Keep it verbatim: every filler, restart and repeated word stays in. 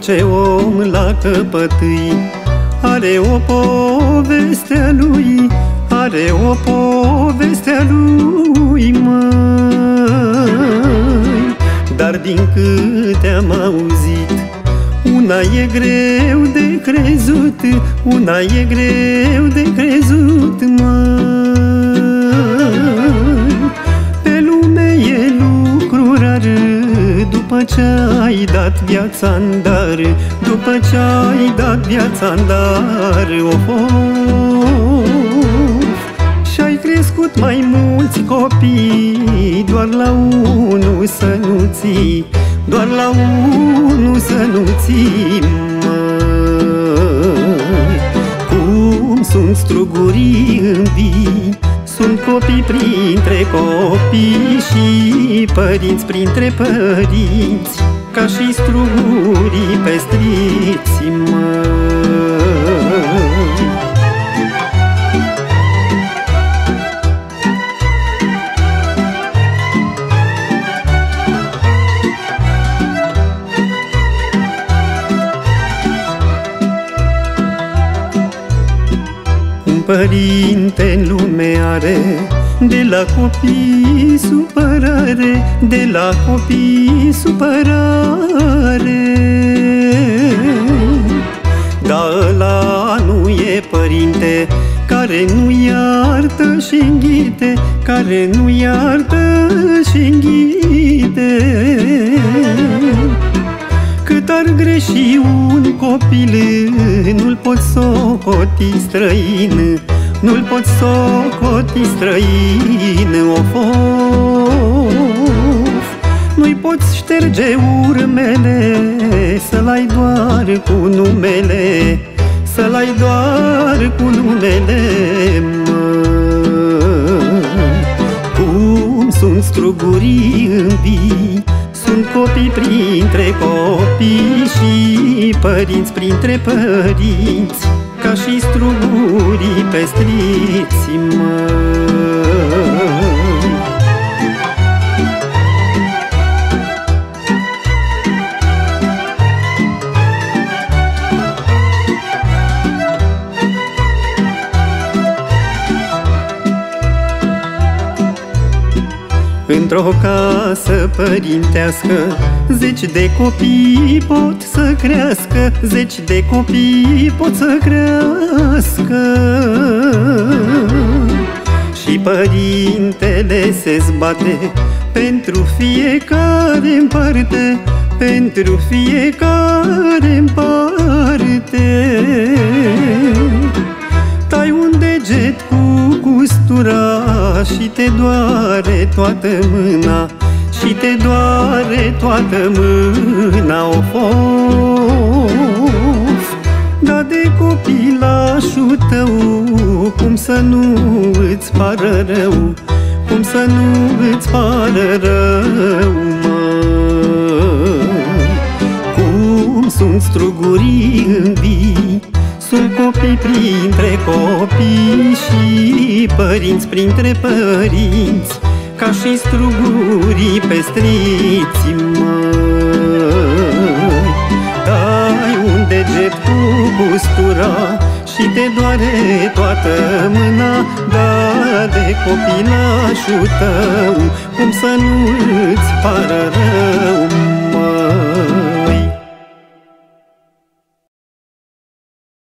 Orice om la căpătâi are o poveste a lui, are o poveste a lui, măi. Dar din câte am auzit, una e greu de crezut, una e greu de crezut, măi. Pe lume e lucru rar, după ce ai dat viața-n dar, după ce ai dat viața-n dar, of, of. Și-ai crescut mai mulți copii, doar la unul să nu ții, doar la unul să nu ții, măi. Cum sunt strugurii în vii, sunt copii printre copii și părinți printre părinți, ca și strugurii pestriți, măi. Părinte în lume are de la copii supărare, de la copii supărare. Dar ăla nu e părinte care nu iartă și înghite, care nu iartă și înghite. Cât ar greși un copil, nu-l pot socoti străin, nu-l pot socoti străin, of, of. Nu-i poți șterge urmele, să-l ai doar cu numele, să-l ai doar cu numele, măi. Cum sunt strugurii în vii, sunt copii printre copii și părinți printre părinți, ca și strugurii pestriți, măi. Într-o casă părintească, zeci de copii pot să crească, zeci de copii pot să crească. Și părintele se zbate pentru fiecare în parte, pentru fiecare în parte. Tai un deget cu custura și te doare toată mâna, și te doare toată mâna, of, of. Dar de copilașul tău, cum să nu îți pară rău, cum să nu îți pară rău, măi. Cum sunt strugurii în vii, sunt copii printre copii și părinți printre părinți, ca și strugurii pestriți, măi. Dai un deget cu gustura și te doare toată mâna, dar de copilașul tău, cum să nu îți pară rău,